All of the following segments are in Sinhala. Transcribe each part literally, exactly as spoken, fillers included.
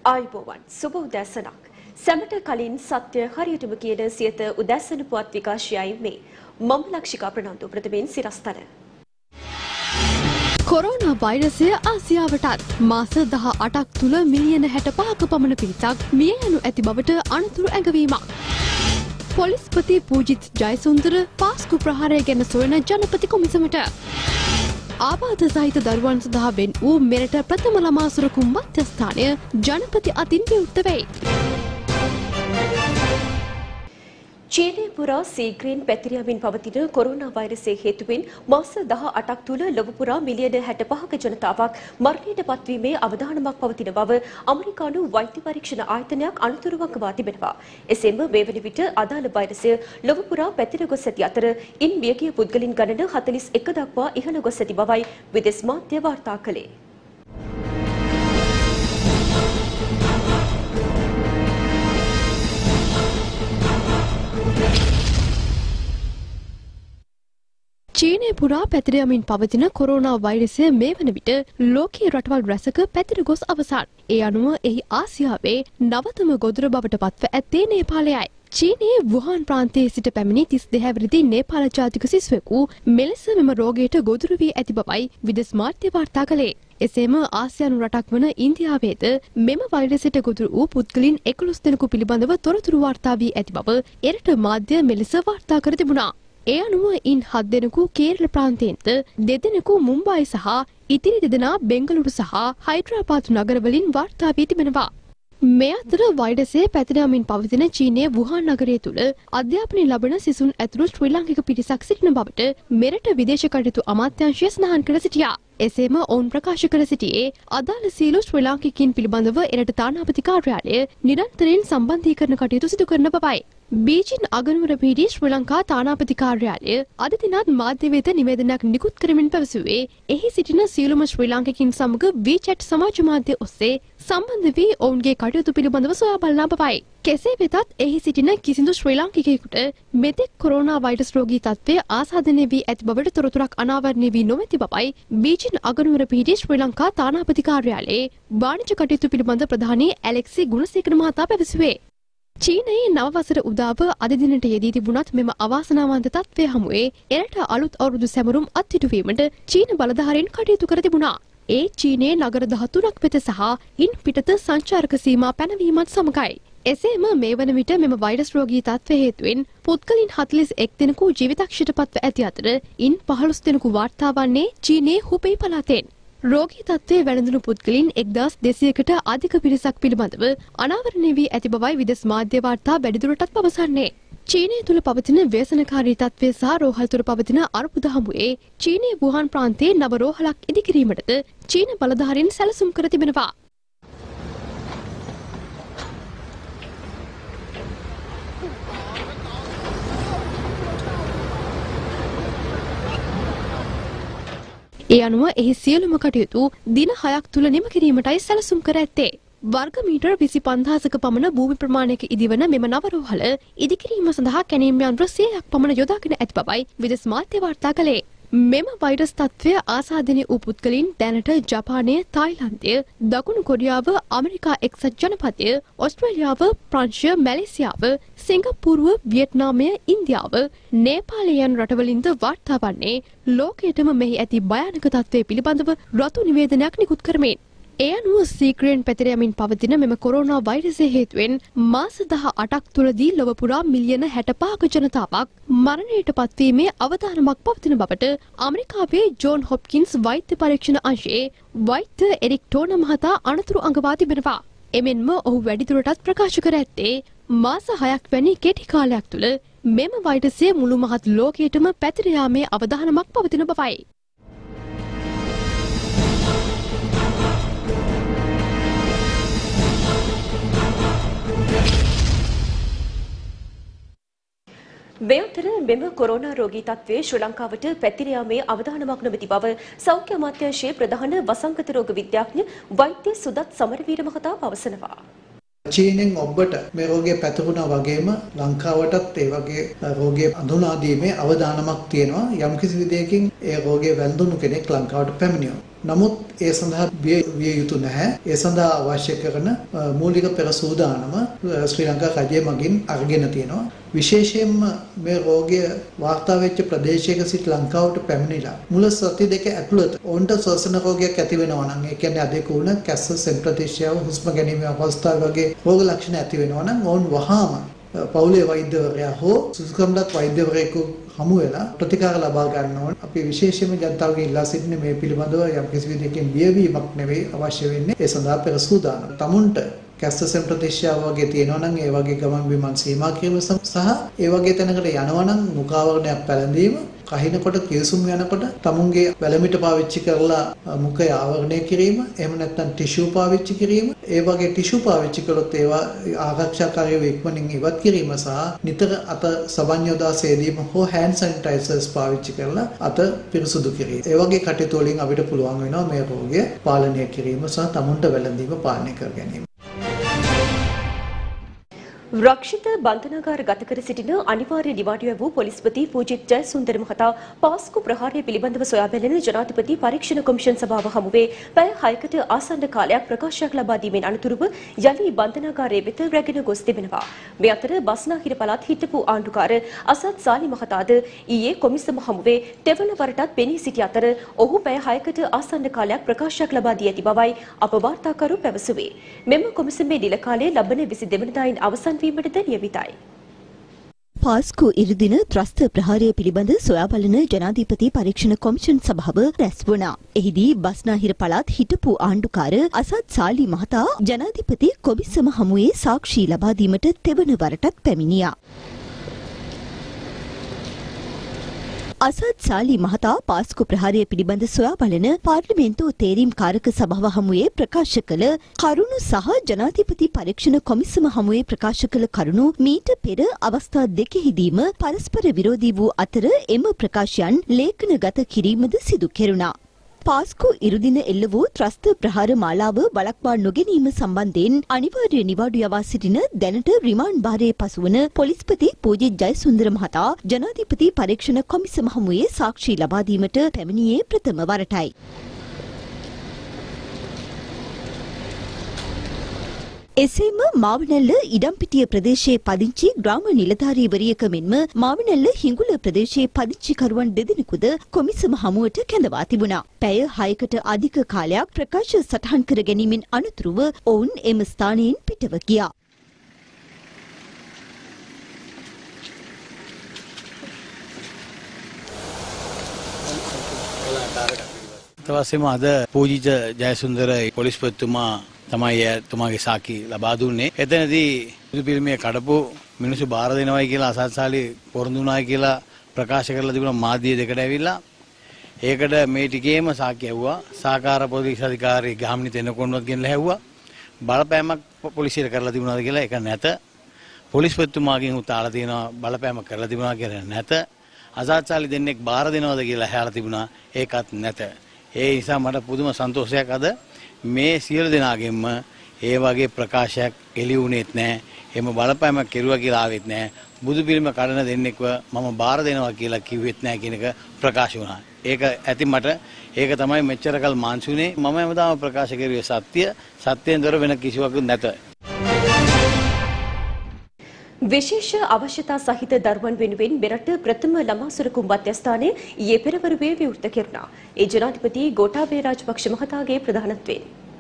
ආයුබෝවන් සුබ උදෑසනක්. සැමට කලින් සත්‍ය හරියටම කියන සියත උදෑසන පුවත් විකාශයයි මේ. මම ලක්ෂිකා ප්‍රනාන්දු ප්‍රථමයෙන් සිරස්තල. කොරෝනා වෛරසය ආසියාවටත් මාස දහ අටක් තුල මිලියන හැට පහක පමණ පිරිසක් මිය යනු ඇති බවට අනතුරු ඇඟවීමක්. පොලිස්පති පූජිත් ජයසුන්දර පාස්කු ප්‍රහාරය ගැන සොයන ජනපති කොමිසමට ආබාධ සහිත දරුවන් සඳහා වෙන් වූ මෙරට ප්‍රථම ළමා සුරකුම් මධ්‍යස්ථානය ජනපති අතින් විවෘත වෙයි. චීනය පුරා සීග්‍රයෙන් පැතිරයමින් පවතින කොරෝනා වෛරසය හේතුවෙන් මාස දහ අටක් තුළ ලොව පුරා මිලියන හැට පහක ජනතාවක් මරණයට පත්වීමේ අවධානමක් පවතින බව ඇමරිකානු වෛද්‍ය පරීක්ෂණ ආයතනයක් අනුතුරුවක්වා තිබෙනවා. එසේම මේ වන විට අදාළ වෛරසය ලොව පුරා පැතිර ගොස් ඇති අතර ඉන් මියගිය පුද්ගලින් ගණන හතළිස් එක දක්වා ඉහළ ගොස් ඇති බවයි විදෙස් මාධ්‍ය වාර්තා කළේ. චීනය පුරා පැතිර යමින් පවතින කොරෝනා වෛරසය මේ වන විට ලෝකීය රටවල් රැසක පැතිර ගොස් අවසන්. ඒ අනුව එහි ආසියාවේ නවතම ගොදුර බවට පත්ව ඇත්තේ නේපාලයයි. චීනයේ වුහාන් ප්‍රාන්තයේ සිට පැමිණි තිස් දෙහැවිරිදි නේපාල ජාතික සිසුවෙකු මෙලෙස මෙම රෝගයට ගොදුරු වී ඇති බවයි විදෙස් මාධ්‍ය වාර්තා කළේ. එසේම ආසියානු රටක් වන ඉන්දියාවේද මෙම වෛරසයට ගොදුරු වූ පුද්ගලින් එකොළොස් දෙනෙකු පිළිබඳව තොරතුරු වාර්තා වී ඇති බව එරට මාධ්‍ය මෙලෙස වාර්තා කර තිබුණා. ඒ අනුව ඉන් හත් දෙනෙකු කේරළ ප්‍රාන්තයෙන්ද දෙදෙනෙකු මුම්බායි සහ ඉතිරි දෙදෙනා බෙංගලුරු සහ හයිඩ්‍රාබාද් නගරවලින් වාර්තා වී තිබෙනවා. මේ අතර වෛරසය පැතිර යමින් පවතින චීනයේ වුහාන් නගරය තුළ අධ්‍යාපනය ලබන සිසුන් ඇතුළු ශ්‍රී ලාංකික පිරිසක් සිටින බවට මෙරට විදේශ කටයුතු අමාත්‍යාංශය සඳහන් කර සිටියා. එසේම ඔවුන් ප්‍රකාශ කර සිටියේ අදාළ සියලු ශ්‍රී ලාංකිකයින් පිළිබඳව එරට තානාපති කාර්යාලය නිරන්තරයෙන් සම්බන්ධීකරණ කටයුතු සිදු කරන බවයි. බීජින් අගනුවර පිහිටි ශ්‍රී ලංකා තානාපති කාර්යාලය අද දිනත් මාධ්‍ය වෙත නිවේදනයක් නිකුත් කරමින් පැවසුවේ එහි සිටින සියලුම ශ්‍රී ලාංකිකයින් සමග WeChat සමාජ මාධ්‍ය ඔස්සේ සම්බන්ධ වී ඔවුන්ගේ කටයුතු පිළිබඳව සොයා බලන බවයි. කෙසේ වෙතත් එහි සිටින කිසිදු ශ්‍රී ලාංකිකයෙකුට මෙතෙක් කොරෝනා වෛරස් රෝගී තත්ත්වය ආසාදනය වී ඇති බවට තොරතුරක් අනාවරණය වී නොමැති බවයි බීජින් අගනුවර පිහිටි ශ්‍රී ලංකා තානාපති කාර්යාලයේ වාණිජ කටයුතු පිළිබඳ ප්‍රධානී ඇලෙක්සි ගුණසේකර මහතා පැවසුවේ. චීනයේ නව වසර උදාව අද දිනට යෙදී තිබුණත් මෙම අවාසනාවන්ත තත්ත්වය හමුවේ එරට අලුත් අවුරුදු සැමරුම් අත්හිටුවීමට චීන බලධාරීන් කටයුතු කර තිබුණා. ඒ චීනයේ නගර දහතුනක් වෙත සහ ඉන් පිටත සංචාරක සීමා පැනවීමත් සමගයි. එසේම මේ වන විට මෙම වෛරස් රෝගී තත්ත්වය හේතුවෙන් පුද්ගලින් හතළිස් එක් දෙනෙකු ජීවිතක්ෂයට පත්ව ඇති අතර ඉන් පහළොස් දෙනෙකු වාර්තා වන්නේ චීනයේ හුබෙයි පළාතෙන්. රෝගී තත්ත්වයේ වැළඳුණු පුද්ගලින් එක්දහස් දෙසීයකට අධික පිරිසක් පිළිබඳව අනාවරණය වී ඇති බවයි විදෙස් මාධ්‍ය වාර්තා වැඩිදුරටත් පවසන්නේ. චීනය තුළ පවතින ව්‍යසනකාරී තත්ත්වය සහ රෝහල් තුළ පවතින අර්බුද හමුවේ චීනයේ වුහාන් ප්‍රාන්තයේ නව රෝහලක් ඉදිකිරීමටද චීන බලධාරීන් සැලසුම් කර තිබෙනවා. ඒ අනුව එහි සියලුම කටයුතු දින හයක් තුළ නිම කිරීමටයි සැලසුම් කර ඇත්තේ. වර්ග මීටර් විසි පන්දාසක පමණ භූමි ප්‍රමාණයක ඉදිවන මෙම නව රෝහල ඉදිකිරීම සඳහා කැණීම් යන්ත්‍ර සියයක් පමණ යොදාගෙන ඇති බවයි විදෙස් මාධ්‍ය වාර්තා කළේ. මෙම වෛරස් තත්ත්වය ආසාදනය වූ පුද්ගලින් දැනට ජපානය, තායිලන්තය, දකුණු කොරියාව, ඇමරිකා එක්සත් ජනපදය, ඕස්ට්‍රේලියාව, ප්‍රංශය, මැලේසියාව, සිංගප්පූරුව, වියට්නාමය, ඉන්දියාව, නේපාලය යන රටවලින්ද වාර්තා වන්නේ ලෝකයටම මෙහි ඇති භයානක තත්ත්වය පිළිබඳව රතු නිවේදනයක් නිකුත් කරමින්. ඒ අනුව සීක්‍රයෙන් පැතිර යමින් පවතින මෙම කොරෝනා වෛරසය හේතුවෙන් මාස දහ අටක් තුළදී ලොව පුරා මිලියන හැට පහක ජනතාවක් මරණයට පත්වීමේ අවධානමක් පවතින බවට ඇමරිකාවේ ජෝන් හොප්කින්ස් වෛද්‍ය පරීක්ෂණ අංශයේ වෛද්‍ය එරික් ටෝන මහතා අනතුරු අඟවා තිබෙනවා. එමෙන්ම ඔහු වැඩිදුරටත් ප්‍රකාශ කර ඇත්තේ මාස හයක් වැනි කෙටි කාලයක් තුළ මෙම වෛරසය මුළු මහත් ලෝකයටම පැතිර යාමේ අවධානමක් පවතින බවයි. මේ අතර මෙම කොරෝනා රෝගී තත්ත්වය ශ්‍රී ලංකාවට පැතිර යාමේ අවධානමක් නොමැති බව සෞඛ්‍ය අමාත්‍යාංශයේ ප්‍රධාන වසංගත රෝග විද්‍යාඥ වෛද්‍ය සුදත් සමරවීර මහතා පවසනවා. චීනෙන් ඔබට මේ රෝගය පැතිරුණා වගේම ලංකාවටත් ඒ වගේ රෝගය අඳුනා දීමේ අවධානමක් තියෙනවා. යම්කිසි විදියකින් ඒ රෝගය වැළඳුණු කෙනෙක් ලංකාවට පැමිණියොත් නමුත් ඒ සඳහා විය යුතු නැහැ. ඒ සඳහා අවශ්‍ය කරන මූලික පෙර සූදානම ශ්‍රී ලංකා රජය මගින් අරගෙන තියෙනවා. විශේෂයෙන්ම මේ රෝගය වාර්තා වෙච්ච ප්‍රදේශයක සිට ලංකාවට පැමිණිලා මුල සති දෙක ඇතුළත ඔවුන්ට ශ්වසන රෝගයක් ඇති වෙනවා නම් ඒ කියන්නේ අධික උණ, කැස්ස, සෙම්ප්‍රතිශ්‍යාව, හුස්ම ගැනීමේ අවස්ථාව වගේ රෝග ලක්ෂණ ඇති වෙනවා නම් ඔවුන් වහාම පවුලේ වෛද්‍යවරයා හෝ සුසුකම්ලත් වෛද්‍යවරයෙකු හමු වෙලා ප්‍රතිකාර ලබා ගන්න ඕන. අපි විශේෂයෙන්ම ජනතාවගේ ඉල්ලා සිටින මේ පිළිබඳව යම් කිසි විදිහකින් බියවීමක් නෙවෙයි අවශ්‍ය වෙන්නේ. ඒ සඳහා පෙර සූදානම්. තමුන්ට කැස්ස සෙම්ප්‍රතිශ්‍යාව වගේ තියෙනවා නම් ඒ වගේ ගමන් බිමන් සීමා කිරීම සහ ඒ වගේ තැනකට යනවා නම් මුඛාවරණයක් පැළඳීම, කහිනකොට කිවිසුම් යනකොට තමුන්ගේ වැලමිට පාවිච්චි කරලා මුඛය ආවරණය කිරීම, එහෙම නැත්නම් ටිෂු පාවිච්චි කිරීම, ඒ වගේ ටිෂු පාවිච්චි කළොත් ඒවා ආරක්ෂාකාරීව ඉක්මනින් ඉවත් කිරීම සහ නිතර අත සබන් යොදා සේදීම හෝ හෑන්ඩ් සැනිටයිසර්ස් පාවිච්චි කරලා අත පිරිසුදු කිරීම. ඒ වගේ කටයුතු වලින් අපිට පුළුවන් වෙනවා මේ රෝගය පාලනය කිරීම සහ තමුන්ට වැළඳීම පාලනය කර ගැනීම. රක්ෂිත බන්ධනාගාර ගත කර සිටින අනිවාර්ය නිවාඩුව වූ පොලිස්පති පූජිත් ජයසුන්දර මහතා පාස්කු ප්‍රහාරය පිළිබඳව සොයා බැලෙන ජනාධිපති පරීක්ෂණ කොමිෂන් සභාව හමුවේ පැය හයකට ආසන්න කාලයක් ප්‍රකාශයක් ලබා දීමෙන් අනතුරුව යලි බන්ධනාගාරයේ වෙත රැගෙන ගොස් තිබෙනවා. මේ අතර බස්නාහිර පළාත් හිටපු ආණ්ඩුකාර අසත් සාලි මහතාද ඊයේ කොමිසම හමුවේ තෙවන වරටත් පෙනී සිටි අතර ඔහු පැය හයකට ආසන්න කාලයක් ප්‍රකාශයක් ලබා දී ඇති බවයි අප වාර්තාකරු පැවසුවේ. මෙම කොමිසමේ නිල කාලය ලබන විසි දෙවනදායින් අවසන් වීමටද නියමිතයි. පාස්කු ඉරුදින ත්‍රස්ත ප්‍රහාරය පිළිබඳ සොයා බලන ජනාධිපති පරීක්ෂණ කොමිෂන් සභාව රැස් වුණා. එහිදී බස්නාහිර පළාත් හිටපු ආණ්ඩුකාර අසත් සාලි මහතා ජනාධිපති කොමිසම හමුවේ සාක්ෂි ලබා දීමට තෙවන වරටත් පැමිණියා. අසත් සාලි මහතා පාස්කු ප්‍රහාරය පිළිබඳ සොයා බලන පාර්ලිමේන්තු තේරීම් කාරක සභාව හමුවේ ප්‍රකාශ කළ කරුණු සහ ජනාධිපති පරීක්ෂණ කොමිසම හමුවේ ප්‍රකාශ කළ කරුණු මීට පෙර අවස්ථා දෙකෙහිදීම පරස්පර විරෝධී වූ අතර එම ප්‍රකාශයන් ලේඛනගත කිරීමද සිදු කෙරුණා. පාස්කු ඉරුදින එල්ල වූ ත්‍රස්ත ප්‍රහාර මාලාව බලක්වා නොගැනීම සම්බන්ධයෙන් අනිවාර්ය නිවාඩු යවා සිටින දැනට රිමාන්ඩ් භාරයේ පසුවන පොලිස්පති පූජිත් ජයසුන්දර මහතා ජනාධිපති පරීක්ෂණ කොමිසම හමුවේ සාක්ෂි ලබා දීමට පැමිණියේ ප්‍රථම වරටයි. එසේම මාවනැල්ල ඉඩම්පිටිය ප්‍රදේශයේ පදිංචි ග්‍රාම නිලධාරීවරියක මෙන්ම මාවනැල්ල හිඟුල ප්‍රදේශයේ පදිංචිකරුවන් දෙදෙනෙකුද කොමිසම හමුවට කැඳවා තිබුණා. පැය හයකට අධික කාලයක් ප්‍රකාශ සටහන් කර ගැනීමෙන් අනතුරුව ඔවුන් එම ස්ථානයෙන් පිටව ගියා. තවසේම අද පූජිත ජයසුන්දර පොලිස්පතිතුමා තමයි එතුමාගේ සාකි ලබා දුන්නේ. එතනදී බුදු පිළිමය කඩපු මිනිස්සු බාර දෙනවයි කියලා අසත්සාලි පොරොන්දු වුණායි කියලා ප්‍රකාශ කරලා තිබුණා මාධ්‍ය දෙකට ඇවිල්ලා. ඒකට මේ ටිකේම සාකි ඇහුවා. සහකාර පොලිස් අධිකාරී ගාමිණී තෙන්නකොණුවත් ගෙනලා ඇහුවා. බලපෑමක් පොලිසියට කරලා තිබුණාද කියලා ඒක නැත. පොලිස්පතිතුමාගෙන් උතාලා තියෙනවා බලපෑමක් කරලා තිබුණා කියලා නැත. අසත්සාලි දෙන්නෙක් බාර දෙනවද කියලා ඇහලා තිබුණා ඒකත් නැත. ඒ නිසා මට පුදුම සන්තෝෂයක් අද මේ සියලු දෙනාගෙන්ම ඒ වගේ ප්‍රකාශයක් එළි වුණෙත් නැහැ. එහෙම බලපෑමක් කෙරුවා කියලා ආවෙත් නැහැ. බුදු පිළිම කඩන දෙන්නෙක්ව මම බාර දෙනවා කියලා කිව්වෙත් නැහැ කියන එක ප්‍රකාශ වුණා. ඒක ඇති මට ඒක තමයි මෙච්චරකල් මාන්සුනේ මම හැමදාම ප්‍රකාශ කරුවේ සත්‍ය. සත්‍යයෙන් දොර වෙන කිසිවක් නැත. විශේෂ අවශ්‍යතා සහිත දරුවන් වෙනුවෙන් මෙරට ප්‍රථම ළමා සුරකුම් මධ්‍යස්ථානය ඊයේ පෙරවරුවේ විවෘත කෙරුණා. ඒ ජනාධිපති ගෝඨාභය රාජපක්ෂ මහතාගේ ප්‍රධානත්වයෙන්.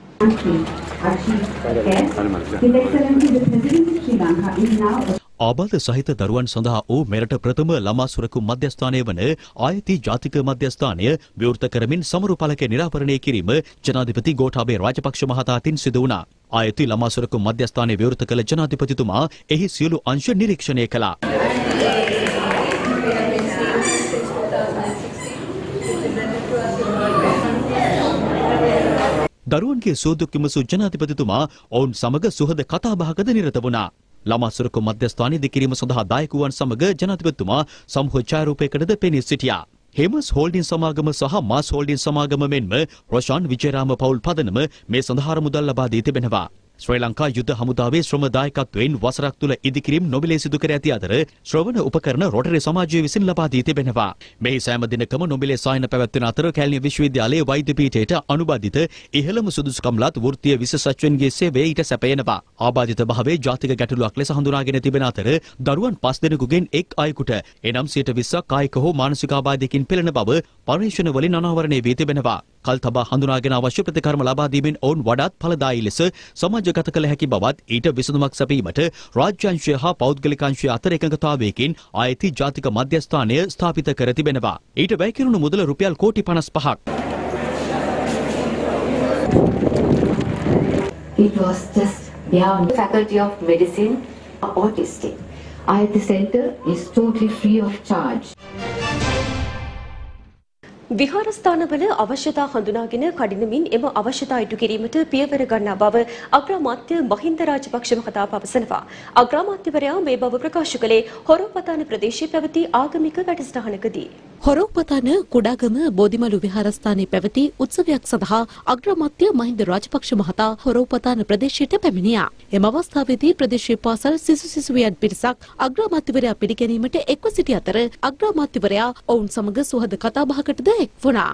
ආබාධ සහිත දරුවන් සඳහා වූ මෙරට ප්‍රථම ළමා සුරකුම් මධ්‍යස්ථානය වන ආයති ජාතික මධ්‍යස්ථානය විවෘත කරමින් සමරු පළක නිරාවරණය කිරීම ජනාධිපති ගෝඨාභය රාජපක්ෂ මහතාටින් සිදු වුණා. ආයති ළමා සුරකුම් මධ්‍යස්ථානය විවෘත කළ ජනාධිපතිතුමා එහි සියලු අංශ නිරීක්ෂණය කළා. දරුවන්ගේ සුවදුක් විමසූ ජනාධිපතිතුමා ඔවුන් සමග සුහද කතාබහකද නිරත වුණා. ළමා සුරකුම් මධ්‍යස්ථානය ඉදිකිරීම සඳහා දායක වූවන් සමග ජනාධිපතිතුමා සමූහ ඡායාරූපයකටද පෙනී සිටියා. හෙමස් හෝල්ඩින් සමාගම සහ මාස් හෝල්ඩින් සමාගම මෙන්ම රොෂාන් විජේරාම පවුල් පදනම මේ සඳහා මුදල් ලබා දී තිබෙනවා. ශ්‍රී ලංකා යුද හමුදාවේ ශ්‍රම දායකත්වයෙන් වසරක් තුළ ඉදිකිරීම් නොමිලේ සිදු කර ඇති අතර ශ්‍රවණ උපකරණ රොටරි සමාජය විසින් ලබා දී තිබෙනවා. මෙහි සෑම දිනකම නොමිලේ සායන පැවැත්වෙන අතර කැලණිය විශ්වවිද්‍යාලයේ වෛද්‍ය පීඨයට අනුබද්ධිත ඉහළම සුදුසුකම්ලත් වෘත්තීය විශේෂඥයන්ගේ සේවය ඊට සැපයනවා. ආබාධිත භාවයේ ජාතික ගැටලුවක් ලෙස හඳුනාගෙන තිබෙන අතර දරුවන් පස් දෙනෙකුගෙන් එක් අයෙකුට එනම් සියයට විස්සක් කායික හෝ මානසික ආබාධයකින් පෙළෙන බව පරීක්ෂණ වලින් අනාවරණය වී තිබෙනවා. කල් තබා හඳුනාගෙන අවශ්‍ය ප්‍රතිකර්ම ලබා දීමෙන් ඔවුන් වඩාත් ඵලදායී ලෙස සමාජගත කළ හැකි බවත් ඊට විසඳුමක් සැපීමට රාජ්‍ය අංශය හා පෞද්ගලික අංශය අතර එකඟතාවයකින් ආයති ජාතික මධ්‍යස්ථානය ස්ථාපිත කර තිබෙනවා. ඊට වැය කෙරුණු මුදල රුපියල් කෝටි පනස් පහක්. It was just beyond. The Faculty of Medicine are autistic. Ayati Center is totally free of charge. විහාරස්ථානවල අවශ්‍යතා හඳුනාගෙන කඩිනමින් එම අවශ්‍යතා ඉටු කිරීමට පියවර ගන්නා බව අග්‍රාමාත්‍ය මහින්ද රාජපක්ෂ මහතා පවසනවා. අග්‍රාමාත්‍යවරයා මේ බව ප්‍රකාශ කළේ හොරෝපතාන ප්‍රදේශයේ පැවති ආගමික වැඩසටහනකදී. හොරෝපතාන කුඩාගම බෝධිමළු විහාරස්ථානයේ පැවති උත්සවයක් සඳහා අග්‍රාමාත්‍ය මහින්ද රාජපක්ෂ මහතා හොරෝපතාන ප්‍රදේශයට පැමිණියා. එම අවස්ථාවේදී ප්‍රදේශීය පාසල් සිසු සිසුවියන් පිරිසක් අග්‍රාමාත්‍යවරයා පිළිගැනීමට එක්ව සිටි අතර අග්‍රාමාත්‍යවරයා ඔවුන් සමග සුහද කතාබහකටද එක් වුණා.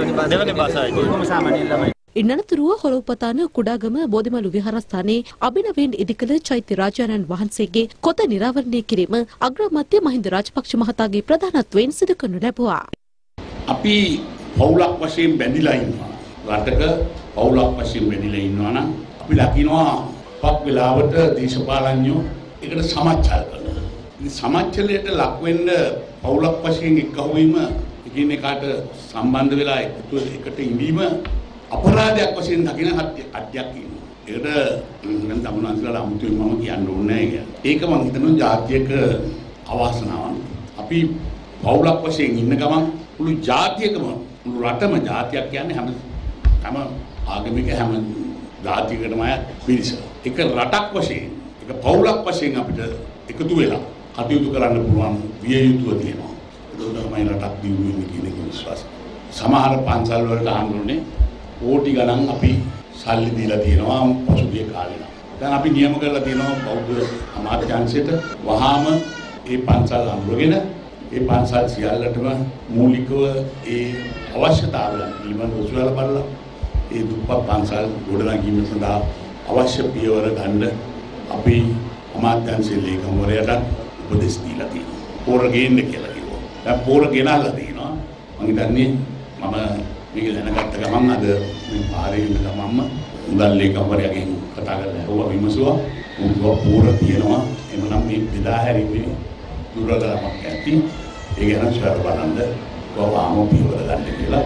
ඉන් අනතුරුව හොරෝපතාන කුඩාගම බෝධිමළු විහාරස්ථානයේ අභිනවයෙන් ඉදිකළ චෛත්‍ය රාජානන් වහන්සේගේ කොත නිරාවරණය කිරීම අග්‍රාමාත්‍ය මහින්ද රාජපක්ෂ මහතාගේ ප්‍රධානත්වයෙන් සිදු කරනු ලැබුවා. අපි පවුලක් වශයෙන් බැඳිලා ඉන්නවා. රටක පවුලක් වශයෙන් බැඳිලා ඉන්නවා නම් අපි ලකිනවා පක් වෙලාවට දේශපාලඥයෝ ඒකට සමච්චල් කරනවා. ඉතින් සමච්චලයට ලක් වෙන්න පවුලක් වශයෙන් එක්කහුව වීම එකින් එකාට සම්බන්ධ වෙලා එකතු එකට ඉඳීම අපරාධයක් වශයෙන් දකින අධ්‍යයක් ඉන්නවා. ඒකට මම තමුන්වන්සලා අමුතුවෙන් මම කියන්න ඕනේ නැහැ. ඒක මම හිතනවා ජාතියක අවාසනාවක්. අපි පවුලක් වශයෙන් ඉන්න ගමන් මුළු ජාතියකම මුළු රටම ජාතියක් කියන්නේ හැම හැම ආගමික හැම ජාතියකටම පිරිස. ඒක රටක් වශයෙන් ඒක පවුලක් වශයෙන් අපිට එකතු වෙලා කටයුතු කරන්න පුළුවන් විය යුතුව තියෙනවා. ඒක තමයි රටක් දියුණු වෙන්නේ කියන එක විශ්වාසය. සමහර පන්සල් වලට අහන්නේ කෝටි ගණන් අපි සල්ලි දීලා තියෙනවා පසුගිය කාලේ. දැන් අපි නියම කරලා තියෙනවා බෞද්ධ අමාත්‍යාංශයට වහාම ඒ පන්සල් අඳුරගෙන ඒ පන්සල් සියල්ලටම මූලිකව ඒ අවශ්‍යතාවයන් පිළිබඳව උසුලලා බලලා ඒ දුප්පත් පන්සල් ගොඩනැගීම සඳහා අවශ්‍ය පියවර ගන්න අපි අමාත්‍යාංශයේ ලේකම්වරයාට උපදෙස් දීලා තියෙනවා. පොර ගේන්න කියලා කිව්වා. දැන් පොර ගෙනල්ලා තියෙනවා. මම හිතන්නේ මම මේක දැනගත්ත ගමන් අද මේ පාරේ ඉන්න ගමන්ම මුදල් ලේකම්වරයාගෙන් කතා කරලා ඇහුවා විමසුවා. උන්ව පොර තියෙනවා. එමනම් මේ බෙදා හැරීමේ දුරලමක් ඇති. ඒ ගැන සුවර බලන්න කොහොම පියවර ගන්න කියලා.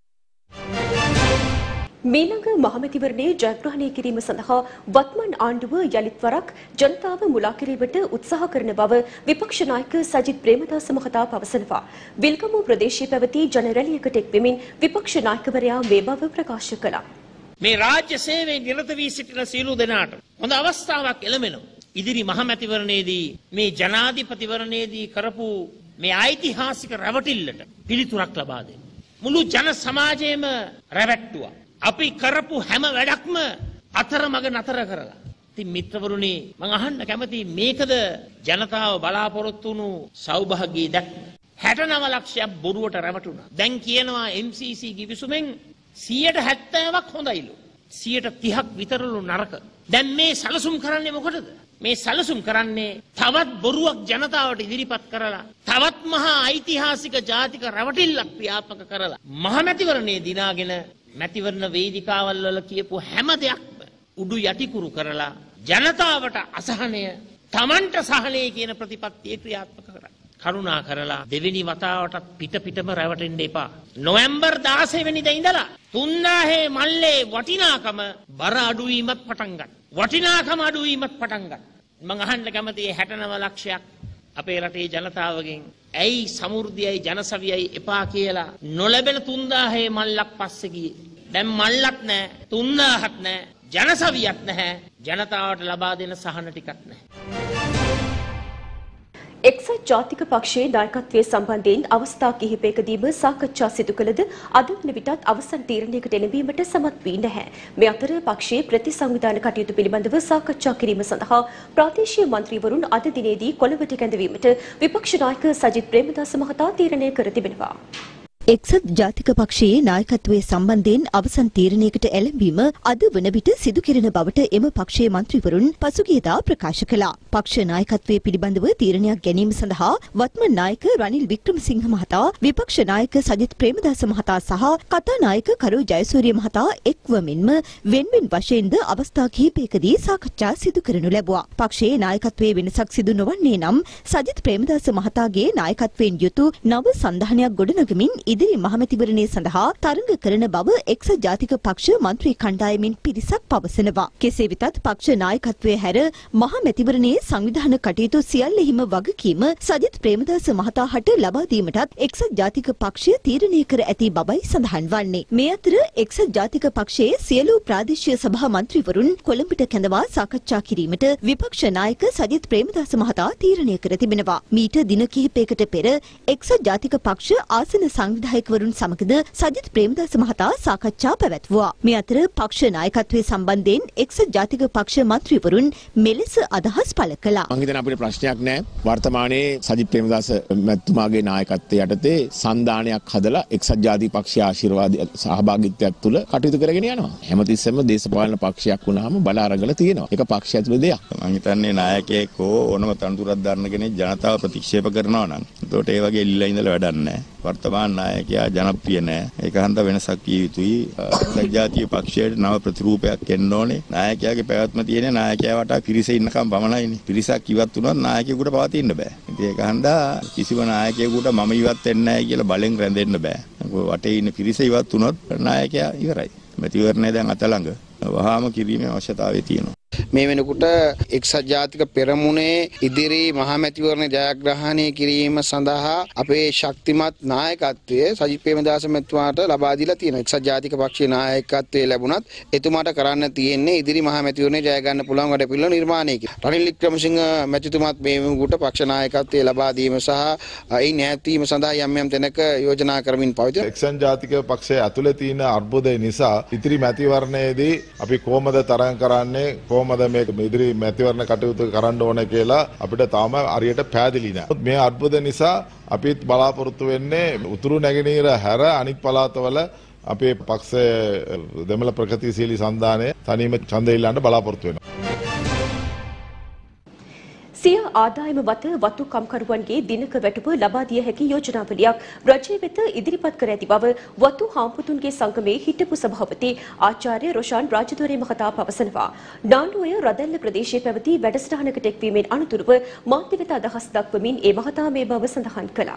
මීළඟ මහමැතිවරණයේ ජයග්‍රහණය කිරීම සඳහා වත්මන් ආණ්ඩුව යළිත් වරක් ජනතාව මුලා කිරීමට උත්සාහ කරන බව විපක්ෂ නායක සජිත් ප්‍රේමදාස මහතා පවසනවා. විල්ගමුව ප්‍රදේශයේ පැවති ජන රැළියකට එක් වෙමින් විපක්ෂ නායකවරයා මේ බව ප්‍රකාශ කළා. මේ රාජ්‍ය සේවයේ නිරත වී සිටින සියලු දෙනාට හොඳ අවස්ථාවක් එළමෙනවා. ඉදිරි මහමැතිවරණයේදී මේ ජනාධිපතිවරණයේදී කරපු මේ ඓතිහාසික රැවටිල්ලට පිළිතුරක් ලබා දෙන්න. මුළු ජන සමාජයේම රැවට්ටුවා. අපි කරපු හැම වැඩක්ම අතරමඟ නතර කරලා. ඉතින් මිත්‍රවරුනි මම අහන්න කැමති මේකද ජනතාව බලාපොරොත්තු වුණු සෞභාග්‍යී දැක්ම. හැටනව ලක්ෂයක් බොරුවට රැවටුණා. දැන් කියනවා එම් සී සී ගිවිසුමෙන් සියයට හැත්තෑවක් හොඳයිලු. සියයට තිහක් විතරලු නරක. දැන් මේ සැලසුම් කරන්නේ මොකටද? මේ සැලසුම් කරන්නේ තවත් බොරුවක් ජනතාවට ඉදිරිපත් කරලා තවත් මහා ඓතිහාසික ජාතික රැවටිල්ලක් ක්‍රියාත්මක කරලා මහමැතිවරණයේ දිනාගෙන මැතිවරණ වේදිකාවල් වල කියපු හැම දෙයක්ම උඩු යටිකුරු කරලා ජනතාවට අසහනය තමන්ට සහනය කියන ප්‍රතිපත්තිය ක්‍රියාත්මක කරා. කරුණා කරලා දෙවෙනි වතාවටත් පිට පිටම රැවටෙන්න එපා. නොවැම්බර් දාසය වෙනිදා ඉඳලා තුන්දාහේ මල්ලේ වටිනාකම බර අඩුවීමත් පටන් ගන්න. වටිනාකම අඩුවීමත් පටන් ගන්න. මම අහන්න කැමතියි හැටනව ලක්ෂයක් අපේ රටේ ජනතාවගෙන් ඇයි සමෘද්ධියයි ජනසවියයි එපා කියලා නොලැබෙන තුන්දාහේ මල්ලක් පස්සේ ගියේ. දැන් මල්ලක් නැහැ, තුන්දාහක් නැහැ, ජනසවියක් නැහැ, ජනතාවට ලබා දෙන සහන ටිකක් නැහැ. එක්සත් ජාතික පක්ෂයේ නායකත්වයේ සම්බන්ධයෙන් අවස්ථා කිහිපයකදීම සාකච්ඡා සිදු කළද අද වන විටත් අවසන් තීරණයකට එළඹීමට සමත් වී නැහැ. මේ අතර පක්ෂයේ ප්‍රතිසංවිධාන කටයුතු පිළිබඳව සාකච්ඡා කිරීම සඳහා ප්‍රාදේශීය මන්ත්‍රීවරුන් අද දිනේදී කොළඹට කැඳවීමට විපක්ෂ නායක සජිත් ප්‍රේමදාස මහතා තීරණය කර තිබෙනවා. එක්සත් ජාතික පක්ෂයේ නායකත්වයේ සම්බන්ධයෙන් අවසන් තීරණයකට එළඹීම අද වන විට සිදු කෙරෙන බවට එම පක්ෂයේ මන්ත්‍රීවරුන් පසුගියදා ප්‍රකාශ කළා. පක්ෂ නායකත්වයේ පිළිබඳව තීරණයක් ගැනීම සඳහා වත්මන් නායක රනිල් වික්‍රමසිංහ මහතා, විපක්ෂ නායක සජිත් ප්‍රේමදාස මහතා සහ කතානායක කරෝ ජයසූරිය මහතා එක්වමින්ම වෙන්වෙන් වශයෙන්ද අවස්ථා කිහිපයකදී සාකච්ඡා සිදු කරනු ලැබුවා. පක්ෂයේ නායකත්වයේ වෙනසක් සිදු නොවන්නේ නම් සජිත් ප්‍රේමදාස මහතාගේ නායකත්වයෙන් යුතු නව සංධානයක් ගොඩනගමින් ඉදිරි මහමැතිවරණය සඳහා තරඟ කරන බව එක්සත් ජාතික පක්ෂ මන්ත්‍රී කණ්ඩායමින් පිරිසක් පවසනවා. කෙසේ වෙතත් පක්ෂ නායකත්වයේ හැර මහමැතිවරණයේ සංවිධාන කටයුතු සියල්ලෙහිම වගකීම සජිත් ප්‍රේමදාස මහතා හට ලබා දීමටත් එක්සත් ජාතික පක්ෂය තීරණය කර ඇති බවයි සඳහන් වන්නේ. මේ අතර එක්සත් ජාතික පක්ෂයේ සියලු ප්‍රාදේශීය සභා මන්ත්‍රීවරුන් කොළඹට කැඳවා සාකච්ඡා කිරීමට විපක්ෂ නායක සජිත් ප්‍රේමදාස මහතා තීරණය කර තිබෙනවා. මීට දින කිහිපයකට පෙර එක්සත් ජාතික පක්ෂ ආසන සංවිධායකවරුන් සමගද සජිත් ප්‍රේමදාස මහතා සාකච්ඡා පැවැත්වුවා. මේ අතර පක්ෂ නායකත්වයේ සම්බන්ධයෙන් එක්සත් ජාතික පක්ෂ මන්ත්‍රීවරුන් මෙලෙස අදහස් පළ කළා. මම හිතන්නේ අපිට ප්‍රශ්නයක් නැහැ. වර්තමානයේ සජිත් ප්‍රේමදාස මැතිතුමාගේ නායකත්වයේ යටතේ සංධානයක් හදලා එක්සත් ජාතික පක්ෂයේ ආශිර්වාද සහභාගීත්වයක් තුළ කටයුතු කරගෙන යනවා. හැමතිස්සෙම දේශපාලන පක්ෂයක් වුණාම බල අරගල තියෙනවා. ඒක පක්ෂය ඇතුළේ දෙයක්. මම හිතන්නේ නායකයෙක් හෝ ඕනම තනතුරක් දරන කෙනෙක් ජනතාව ප්‍රතික්ෂේප කරනවා නම් එතකොට ඒ වගේ එල්ලලා ඉඳලා වැඩක් නැහැ. වර්තමාන නායකයා ජනප්‍රිය නැහැ. ඒක හන්ද වෙනසක් විය යුතුයි. ජාතික පක්ෂයට නව ප්‍රතිරූපයක් එන්න ඕනේ. නායකයාගේ පැවැත්ම තියෙන නායකයා වටා පිරිස ඉන්නකම් පමණයිනේ. පිරිසක් ඉවත් වුණොත් නායකයෙකුට පවතින්න බෑ. ඉතින් ඒක හන්දා කිසිම නායකයෙකුට මම ඉවත් වෙන්නේ නැහැ කියලා බලෙන් රැඳෙන්න බෑ. වටේ ඉන්න පිරිස ඉවත් වුණොත් නායකයා ඉවරයි. මැතිවරණය දැන් අත ළඟ. වහාම කිරීමේ අවශ්‍යතාවය තියෙනවා. මේ වෙනකොට එක්සත් ජාතික පෙරමුණේ ඉදිරි මහමැතිවරණ ජයග්‍රහණය කිරීම සඳහා අපේ ශක්තිමත් නායකත්වය සජිත් ප්‍රේමදාස මැතිතුමාට ලබා දීලා තියෙනවා. එක්සත් ජාතික පක්ෂයේ නායකත්වයේ ලැබුණත් එතුමාට කරන්න තියෙන්නේ ඉදිරි මහමැතිවරණේ ජය ගන්න පුළුවන් වැඩ පිළිවෙල නිර්මාණය කිරීම. රනිල් වික්‍රමසිංහ මැතිතුමාත් මේ වෙනකොට පක්ෂ නායකත්වයේ ලබා දීම සහ ඒ නැතිවීම සඳහා යම් යම් තැනක යෝජනා කරමින් පවතින. එක්සත් ජාතික පක්ෂයේ ඇතුලේ තියෙන අර්බුදය නිසා ඉදිරි මැතිවරණයේදී අපි කොහොමද තරඟ කරන්නේ කොහොමද මේක ඉදිරි මැතිවරණ කටයුතු කරන්න ඕනේ කියලා අපිට තාම හරියට පැහැදිලි නෑ. මේ අර්බුද නිසා අපිත් බලාපොරොත්තු වෙන්නේ උතුරු නැගෙනහිර හැර අනිත් පළාතවල අපේ පක්ෂයේ දෙමළ ප්‍රගතිශීලී සන්ධානය තනියම ඡන්දය ඉල්ලන්න බලාපොරොත්තු වෙනවා. සිය ආදායම මත වතු කම්කරුවන්ගේ දිනක වැටුප ලබා දිය හැකි යෝජනාවලියක් රජය වෙත ඉදිරිපත් කර ඇති බව වතු හාමුදුරුවන්ගේ සංගමේ හිටපු සභාපති ආචාර්ය රොෂාන් රාජදෝරේ මහතා පවසනවා. නානුවය රදැල්ල ප්‍රදේශයේ පැවති වැඩසටහනකට එක්වීමෙන් අනතුරුව මාධ්‍ය වෙත අදහස් දක්වමින් ඒ මහතා මේ බව සඳහන් කළා.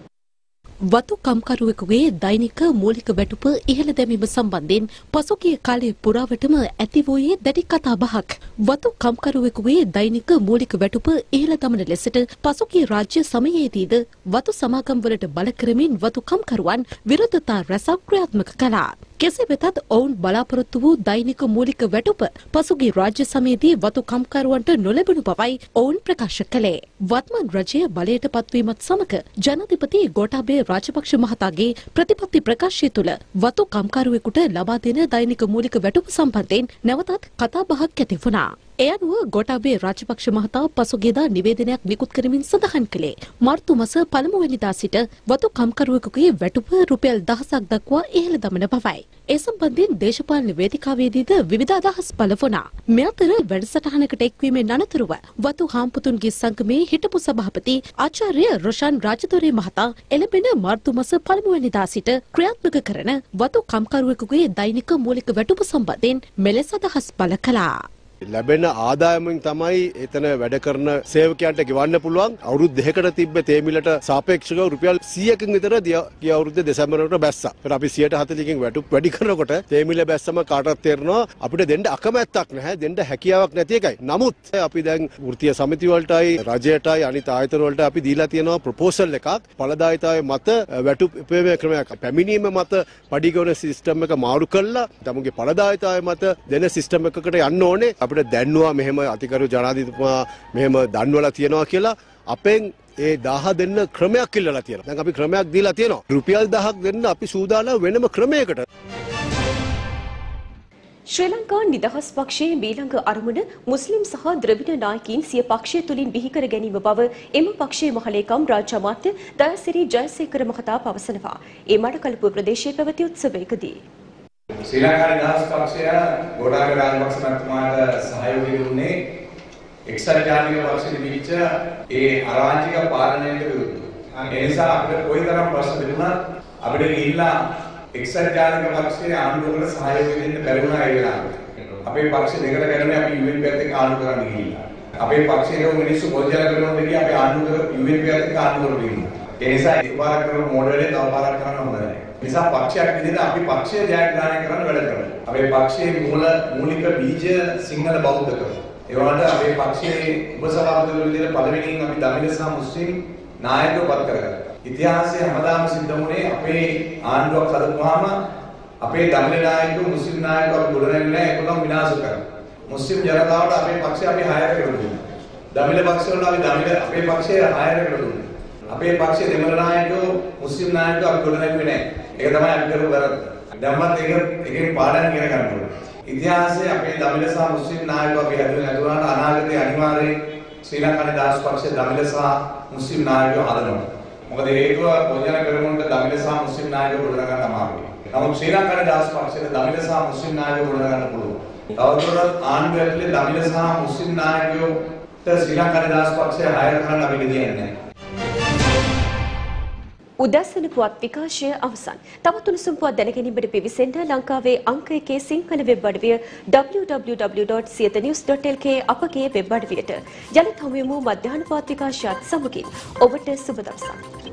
වතු කම්කරුවෙකුගේ දෛනික මූලික වැටුප ඉහළ දැමීම සම්බන්ධයෙන් පසුගිය කාලයේ පුරාවටම ඇති වූයේ දැඩි කතාබහක්. වතු කම්කරුවෙකුගේ දෛනික මූලික වැටුප ඉහළ දමන ලෙසට පසුගිය රාජ්‍ය සමයේදීද වතු සමාගම්වලට බල කරමින් වතු කම්කරුවන් විරෝධතා රැසක් ක්‍රියාත්මක කළා. කෙසේ වෙතත් ඔවුන් බලාපොරොත්තු වූ දෛනික මූලික වැටුප පසුගිය රාජ්‍ය සමයේදී වතු කම්කරුවන්ට නොලැබුණු බවයි ඔවුන් ප්‍රකාශ කළේ. වත්මන් රජය බලයට පත්වීමත් සමග ජනාධිපති ගෝඨාභය රාජපක්ෂ මහතාගේ ප්‍රතිපත්ති ප්‍රකාශය තුළ වතු කම්කරුවෙකුට ලබා දෙන දෛනික මූලික වැටුප සම්බන්ධයෙන් නැවතත් කතාබහක් ඇති වුණා. ඒ අනුව ගෝඨාභය රාජපක්ෂ මහතා පසුගියදා නිවේදනයක් නිකුත් කරමින් සඳහන් කළේ මාර්තු මාස පළමුවැනිදා සිට වතු කම්කරුවෙකුගේ වැටුප රුපියල් දහසක් දක්වා ඉහළ දමන බවයි. ඒ සම්බන්ධයෙන් දේශපාලන වේදිකාවේදීද විවිධ අදහස් පළ වුණා. මේ අතර වැඩසටහනකට එක්වීමෙන් අනතුරුව වතු හාම්පුතුන්ගේ සංගමේ හිටපු සභාපති ආචාර්ය රොෂාන් රාජදෝරේ මහතා එළඹෙන මාර්තු මාස පළමුවැනිදා සිට ක්‍රියාත්මක කරන වතු කම්කරුවෙකුගේ දෛනික මූලික වැටුප සම්බන්ධයෙන් මෙලෙස අදහස් පළ කළා. ලැබෙන ආදායමෙන් තමයි එතන වැඩ කරන සේවකයන්ට ගෙවන්න පුළුවන්. අවුරුදු දෙකකට තිබ්බ තේමිලට සාපේක්ෂව රුපියල් සියයකින් විතර ගිය අවුරුද්දේ දෙසැම්බර් බැස්සා. ඒත් අපි සියයට හතළිහකින් වැටුප් වැඩි කරනකොට තේමිල බැස්සම කාටවත් තේරෙනවා අපිට දෙන්න අකමැත්තක් නැහැ, දෙන්න හැකියාවක් නැති එකයි. නමුත් අපි දැන් වෘත්තීය සමිති වලටයි රජයටයි අනිත් ආයතන වලට අපි දීලා තියෙනවා ප්‍රොපෝසල් එකක්. ඵලදායීතාවයේ මත වැටුප් උපයෝග ක්‍රමයක් පැමිණීම මත පඩිගවන සිස්ටම් එක මාරු කළා. තමුන්ගේ ඵලදායීතාවයේ මත දෙන සිස්ටම් එකකට යන්න ඕනේ. අපිට දැන්නවා මෙහෙම අතිකරු ජනාධිපතිතුමා මෙහෙම දන්වලා තියනවා කියලා අපෙන් ඒ දහය දෙන්න ක්‍රමයක් ඉල්ලලා තියෙනවා. දැන් අපි ක්‍රමයක් දීලා තියෙනවා. රුපියල් දහයක් දෙන්න අපි සූදානම් වෙනම ක්‍රමයකට. ශ්‍රී ලංකා නිදහස් පක්ෂයේ මීළඟ අරමුණ මුස්ලිම් සහ ද්‍රවිඩ නායකයින් සිය පක්ෂය තුලින් බිහි කර ගැනීම බව එම පක්ෂයේ මහලේකම් රාජ්‍ය අමාත්‍ය දයාසිරි ජයසේකර මහතා පවසනවා. ඒ මඩකලපුව ප්‍රදේශයේ පැවති උත්සවයකදී ශ්‍රී ලංකා නිදහස් පක්ෂය ගෝඨාභය රාජපක්ෂ මහත්මයාට සහයෝගය දුන්නේ එක්සත් ජාතික පක්ෂෙ තිබිච්ච ඒ අරාජික පාලනයට විරුද්ධව. ඒ නිසා අපිට කොයිතරම් ප්‍රශ්න තිබුණත් අපිට ගිහිල්ලා එක්සත් ජාතික පක්ෂයේ ආණ්ඩුවකට සහයෝගය දෙන්න බැරි වුණා ඒ වෙලාවට. අපේ පක්ෂ දෙකට ගැනීම අපි යු එන් පී එකත් එක්ක ආණ්ඩු කරන්න ගිහිල්ලා. අපේ පක්ෂයේ මිනිස්සු පොජ්ජල කරනකොට ගිහින් අපි ආණ්ඩු කර යු එන් පී එකත් එක්ක ආණ්ඩු කරලා ගිහිල්ලා. ඒ නිසා එකපාරක් කරන මොඩලේ තව පාරක් කරන්න හොඳ නැහැ. ඒ නිසා පක්ෂයක් විදිහට අපි පක්ෂය ජයග්‍රහණය කරන්න වැඩ කරනවා. අපේ පක්ෂයේ මූල මූලික බීජ සිංහල බෞද්ධකම. ඒ වගේම අපේ පක්ෂයේ උපසභාපති විදිහට පළවෙනියෙන් අපි දමිළ සහ මුස්ලිම් නායකව පත් කරගත්තා. ඉතිහාසයේ හැමදාම සිද්ධ වුණේ අපේ ආණ්ඩුවක් හදපුවාම අපේ දමිළ නායකයෝ මුස්ලිම් නායකයෝ අපි ගොඩනැගිලා ඒකම විනාශ කරනවා. මුස්ලිම් ජනතාවට අපේ පක්ෂය අපි හයර කරලා දුන්නා. දමිළ පක්ෂවල අපි දමිළ අපේ පක්ෂය හයර කරලා දුන්නා. අපේ පක්ෂයේ දෙමළ නායකයෝ මුස්ලිම් නායකයෝ අපි ගොඩනැගුවේ නැහැ. ඒක තමයි අපි කරපු වැරද්ද. දැම්මත් ඒක එකේ පාඩම් ඉගෙන ගන්න ඕනේ. ඉතිහාසයේ අපේ දමිළ සහ මුස්ලිම් නායකයෝ අපි හැදුවේ නැතුණාට අනාගතයේ අනිවාර්යයෙන් ශ්‍රී ලංකා නිදහස් පක්ෂයේ දමිළ සහ මුස්ලිම් නායකයෝ හදනවා. මොකද හේතුව පොජන කරමුන්ට දමිළ සහ මුස්ලිම් නායකයෝ ගොඩනගන්න අමාරුයි. නමුත් ශ්‍රී ලංකා නිදහස් පක්ෂයේ දමිළ සහ මුස්ලිම් නායකයෝ ගොඩනගන්න පුළුවන්. තවදුරටත් ආණ්ඩුව ඇතුලේ දමිළ සහ මුස්ලිම් නායකයෝට ශ්‍රී ලංකා නිදහස් පක්ෂය හයර කරන්න අපි දෙන්නේ නැහැ. උදැසන පුවත් විකාශය අවසන්. තවත් උණුසුම් පුවත් දැනගැනීමට පිවිසෙන්න ලංකාවේ අංක එකේ සිංහල වෙබ් අඩවිය W W W dot Siyatha news dot L K අපගේ වෙබ් අඩවියට. යලිත් හමු වෙමු මධ්‍යහන පුවත් විකාශයත් සමගින්. ඔබට සුබ දවසක්.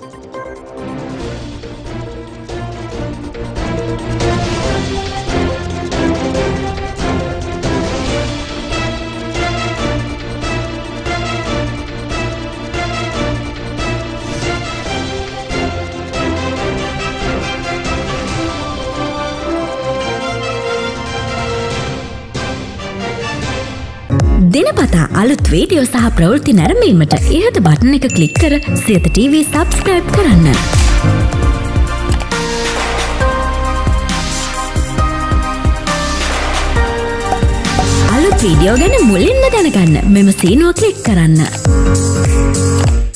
දිනපතා අලුත් වීඩියෝ සහ ප්‍රවෘත්ති නැරඹීමට ඉහත බටන් එක ක්ලික් කර සියත ටීවී සබ්ස්ක්‍රයිබ් කරන්න. අලුත් වීඩියෝ ගැන මුලින්ම දැනගන්න මෙම සීනුව ක්ලික් කරන්න.